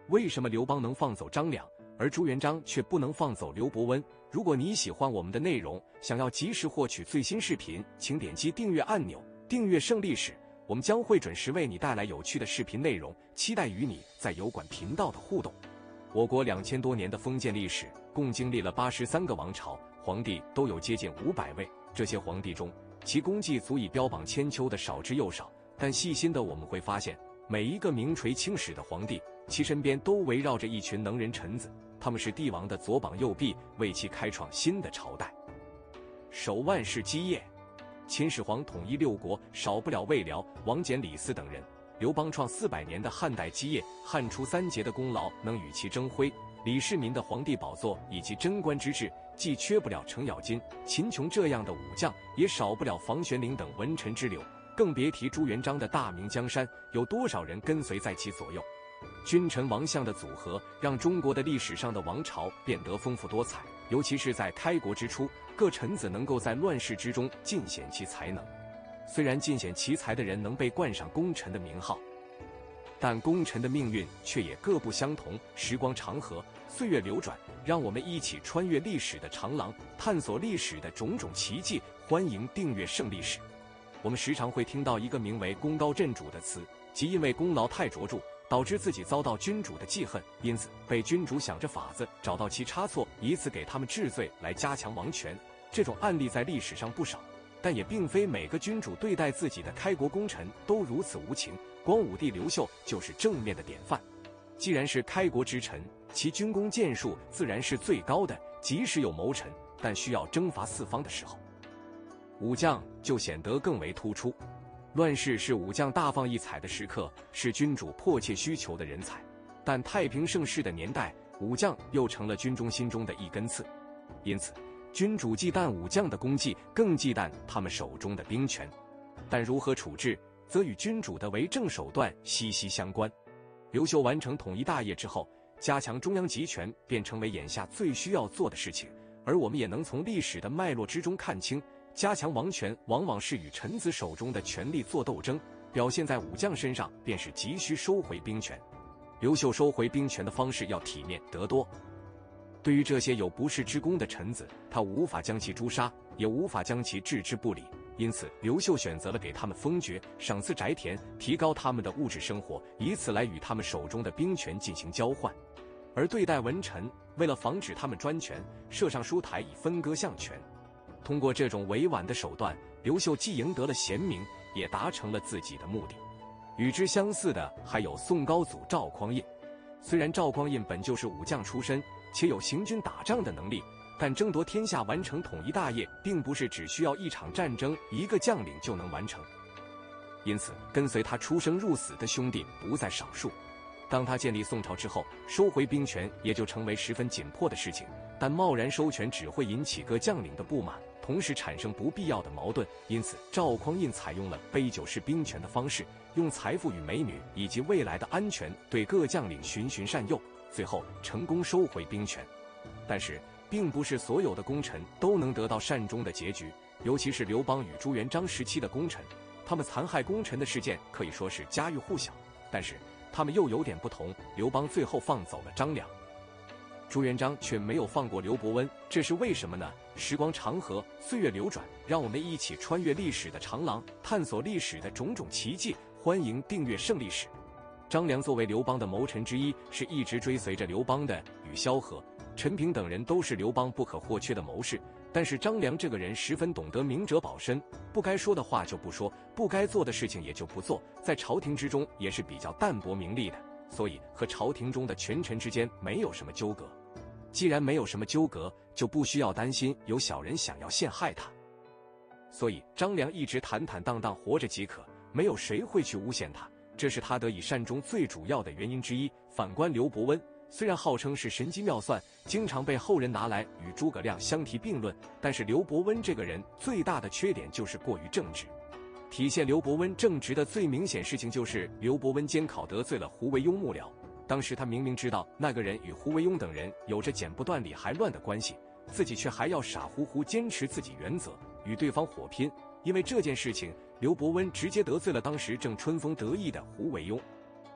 为什么刘邦能放走张良，而朱元璋却不能放走刘伯温？如果你喜欢我们的内容，想要及时获取最新视频，请点击订阅按钮，订阅胜历史，我们将会准时为你带来有趣的视频内容，期待与你在油管频道的互动。我国2000多年的封建历史，共经历了83个王朝，皇帝都有接近500位。这些皇帝中，其功绩足以标榜千秋的少之又少。但细心的我们会发现，每一个名垂青史的皇帝，其身边都围绕着一群能人臣子，他们是帝王的左膀右臂，为其开创新的朝代。首万世基业，秦始皇统一6国，少不了魏辽、王翦、李斯等人。刘邦创400年的汉代基业，汉初3杰的功劳能与其争辉。李世民的皇帝宝座以及贞观之治，既缺不了程咬金、秦琼这样的武将，也少不了房玄龄等文臣之流。更别提朱元璋的大明江山，有多少人跟随在其左右。君臣王相的组合，让中国的历史上的王朝变得丰富多彩。尤其是在开国之初，各臣子能够在乱世之中尽显其才能。虽然尽显其才的人能被冠上功臣的名号，但功臣的命运却也各不相同。时光长河，岁月流转，让我们一起穿越历史的长廊，探索历史的种种奇迹。欢迎订阅胜历史。我们时常会听到一个名为功高震主的词，即因为功劳太卓著，导致自己遭到君主的记恨，因此被君主想着法子找到其差错，以此给他们治罪来加强王权。这种案例在历史上不少，但也并非每个君主对待自己的开国功臣都如此无情。光武帝刘秀就是正面的典范。既然是开国之臣，其军功建树自然是最高的，即使有谋臣，但需要征伐四方的时候，武将就显得更为突出。乱世是武将大放异彩的时刻，是君主迫切需求的人才。但太平盛世的年代，武将又成了军中心中的一根刺。因此，君主忌惮武将的功绩，更忌惮他们手中的兵权。但如何处置，则与君主的为政手段息息相关。刘秀完成统一大业之后，加强中央集权便成为眼下最需要做的事情。而我们也能从历史的脉络之中看清，加强王权往往是与臣子手中的权力做斗争，表现在武将身上便是急需收回兵权。刘秀收回兵权的方式要体面得多。对于这些有不世之功的臣子，他无法将其诛杀，也无法将其置之不理，因此刘秀选择了给他们封爵、赏赐宅田，提高他们的物质生活，以此来与他们手中的兵权进行交换。而对待文臣，为了防止他们专权，设上书台以分割相权。通过这种委婉的手段，刘秀既赢得了贤名，也达成了自己的目的。与之相似的还有宋高祖赵匡胤。虽然赵匡胤本就是武将出身，且有行军打仗的能力，但争夺天下、完成统一大业，并不是只需要一场战争、一个将领就能完成。因此，跟随他出生入死的兄弟不在少数。当他建立宋朝之后，收回兵权也就成为十分紧迫的事情。但贸然收权只会引起各将领的不满，同时产生不必要的矛盾。因此，赵匡胤采用了杯酒释兵权的方式，用财富与美女以及未来的安全对各将领循循善诱，最后成功收回兵权。但是，并不是所有的功臣都能得到善终的结局，尤其是刘邦与朱元璋时期的功臣，他们残害功臣的事件可以说是家喻户晓。但是，他们又有点不同，刘邦最后放走了张良，朱元璋却没有放过刘伯温，这是为什么呢？时光长河，岁月流转，让我们一起穿越历史的长廊，探索历史的种种奇迹。欢迎订阅胜历史。张良作为刘邦的谋臣之一，是一直追随着刘邦的。与萧何、陈平等人都是刘邦不可或缺的谋士，但是张良这个人十分懂得明哲保身，不该说的话就不说，不该做的事情也就不做，在朝廷之中也是比较淡泊名利的，所以和朝廷中的权臣之间没有什么纠葛。既然没有什么纠葛，就不需要担心有小人想要陷害他，所以张良一直坦坦荡荡活着即可，没有谁会去诬陷他，这是他得以善终最主要的原因之一。反观刘伯温，虽然号称是神机妙算，经常被后人拿来与诸葛亮相提并论，但是刘伯温这个人最大的缺点就是过于正直。体现刘伯温正直的最明显事情就是刘伯温监考得罪了胡惟庸幕僚，当时他明明知道那个人与胡惟庸等人有着剪不断理还乱的关系，自己却还要傻乎乎坚持自己原则，与对方火拼。因为这件事情，刘伯温直接得罪了当时正春风得意的胡惟庸。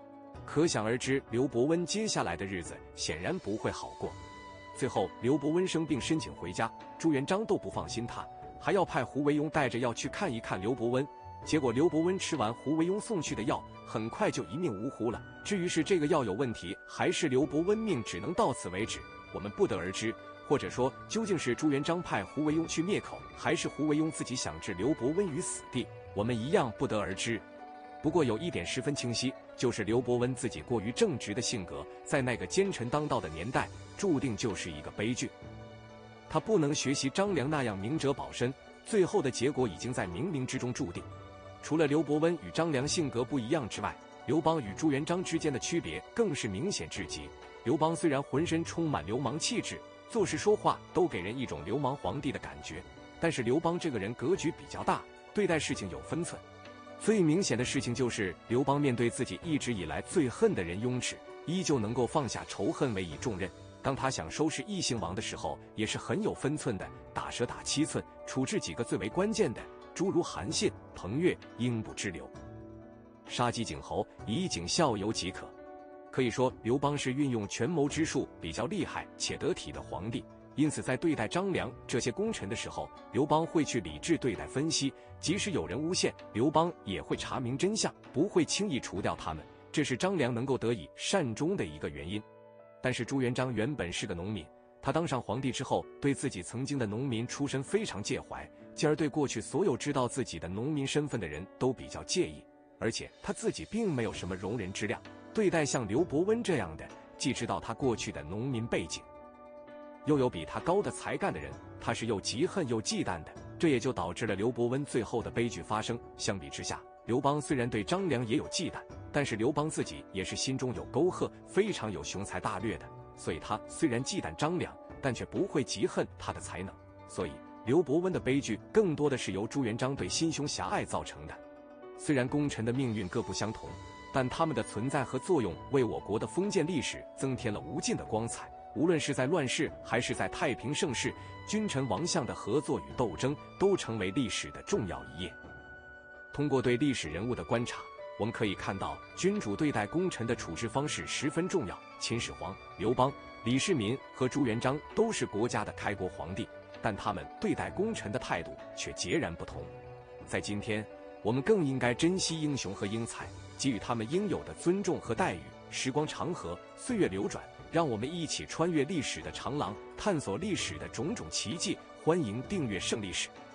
可想而知，刘伯温接下来的日子显然不会好过。最后，刘伯温生病申请回家，朱元璋都不放心他，还要派胡惟庸带着药去看一看刘伯温。结果刘伯温吃完胡惟庸送去的药，很快就一命呜呼了。至于是这个药有问题，还是刘伯温命只能到此为止，我们不得而知。或者说，究竟是朱元璋派胡惟庸去灭口，还是胡惟庸自己想置刘伯温于死地，我们一样不得而知。不过有一点十分清晰，就是刘伯温自己过于正直的性格，在那个奸臣当道的年代，注定就是一个悲剧。他不能学习张良那样明哲保身，最后的结果已经在冥冥之中注定。除了刘伯温与张良性格不一样之外，刘邦与朱元璋之间的区别更是明显至极。刘邦虽然浑身充满流氓气质，做事说话都给人一种流氓皇帝的感觉，但是刘邦这个人格局比较大，对待事情有分寸。最明显的事情就是刘邦面对自己一直以来最恨的人雍齿，依旧能够放下仇恨委以重任。当他想收拾异姓王的时候，也是很有分寸的，打蛇打7寸，处置几个最为关键的，诸如韩信、彭越，应不之流。杀鸡儆猴，以儆效尤即可。可以说，刘邦是运用权谋之术比较厉害且得体的皇帝。因此在对待张良这些功臣的时候，刘邦会去理智对待分析，即使有人诬陷，刘邦也会查明真相，不会轻易除掉他们，这是张良能够得以善终的一个原因。但是朱元璋原本是个农民，他当上皇帝之后，对自己曾经的农民出身非常介怀，进而对过去所有知道自己的农民身份的人都比较介意，而且他自己并没有什么容人之量，对待像刘伯温这样的，既知道他过去的农民背景，又有比他高的才干的人，他是又嫉恨又忌惮的，这也就导致了刘伯温最后的悲剧发生。相比之下，刘邦虽然对张良也有忌惮，但是刘邦自己也是心中有沟壑，非常有雄才大略的，所以他虽然忌惮张良，但却不会嫉恨他的才能。所以刘伯温的悲剧更多的是由朱元璋对心胸狭隘造成的。虽然功臣的命运各不相同，但他们的存在和作用为我国的封建历史增添了无尽的光彩。无论是在乱世还是在太平盛世，君臣王相的合作与斗争都成为历史的重要一页。通过对历史人物的观察，我们可以看到君主对待功臣的处置方式十分重要。秦始皇、刘邦、李世民和朱元璋都是国家的开国皇帝，但他们对待功臣的态度却截然不同。在今天，我们更应该珍惜英雄和英才，给予他们应有的尊重和待遇。时光长河，岁月流转，让我们一起穿越历史的长廊，探索历史的种种奇迹。欢迎订阅胜利史。